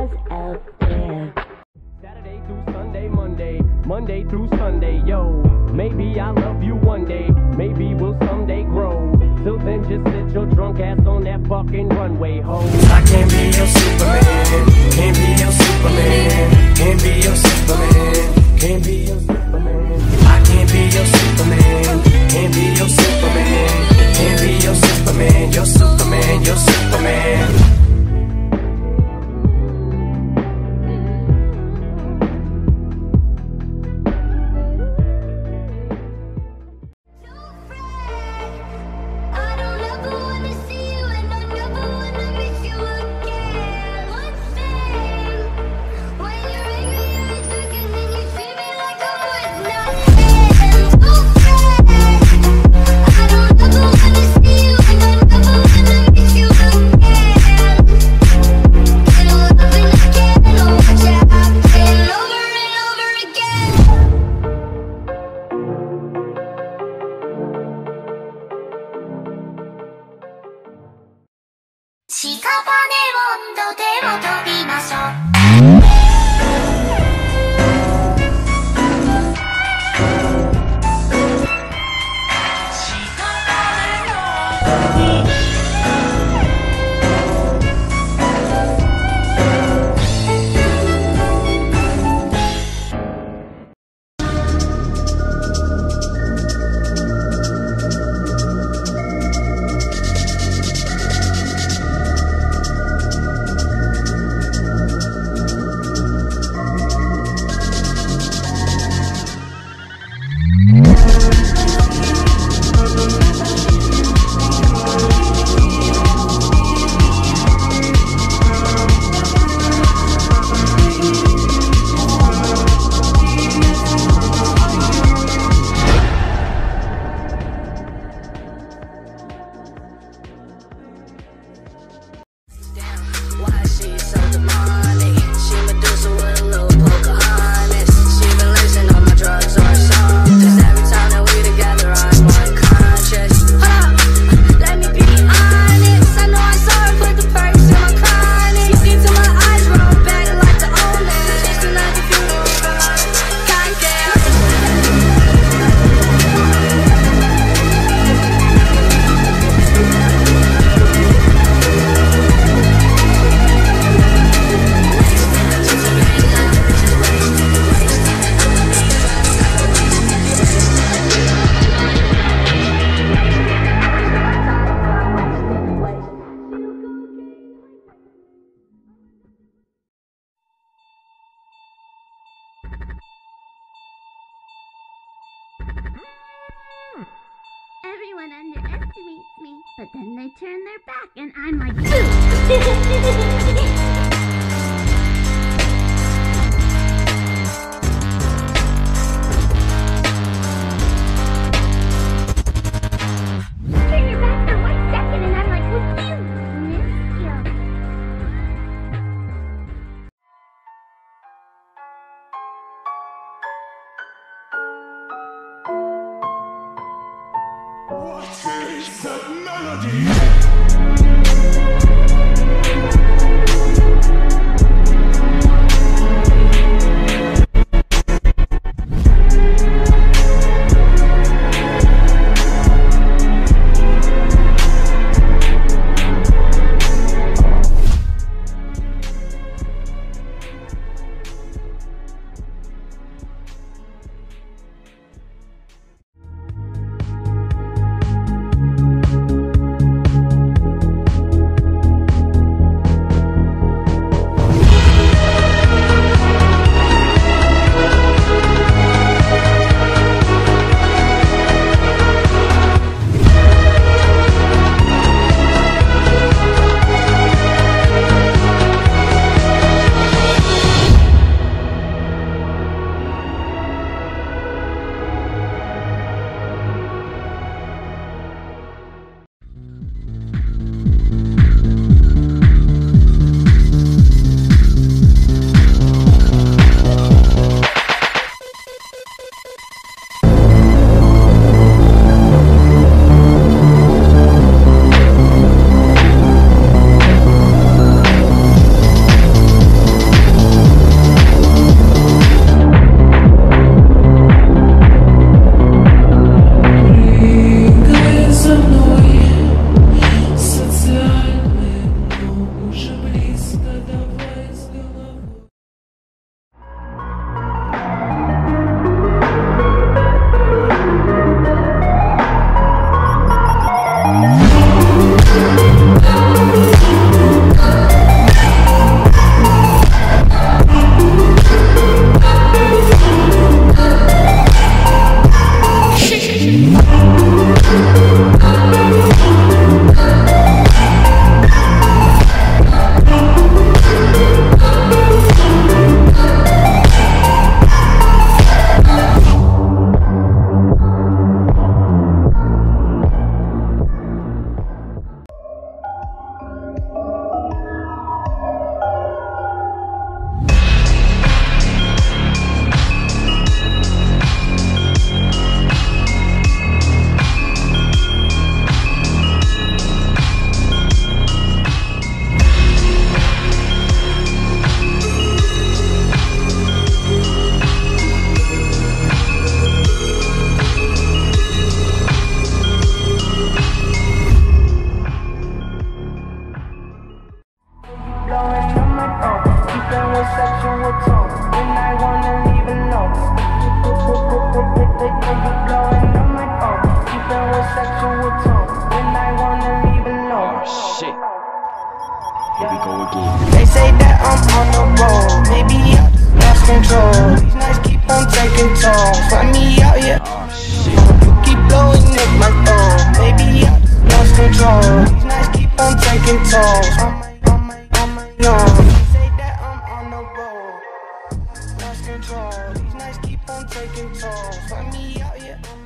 cause out there. Saturday through Sunday, Monday through Sunday, yo. Maybe I'll love you one day, maybe we'll someday grow. Till then, just sit your drunk ass on that fucking runway, ho. I can't be your Superman, can't be your Superman, can't be your Superman, can't be your Superman. I can't be your Superman, can't be your Superman, can't be your Superman, your Superman, your Superman. Everyone underestimates me, but then they turn their back and I'm like, boom! Is that melody? on the road. Maybe I lost control. These nights keep on taking tolls. Find me out, yeah. You keep blowing up my phone. Maybe I lost control. These nights keep on taking tolls. On my own. Say that I'm on the road. Lost control. These nights keep on taking tolls. Find me out, yeah.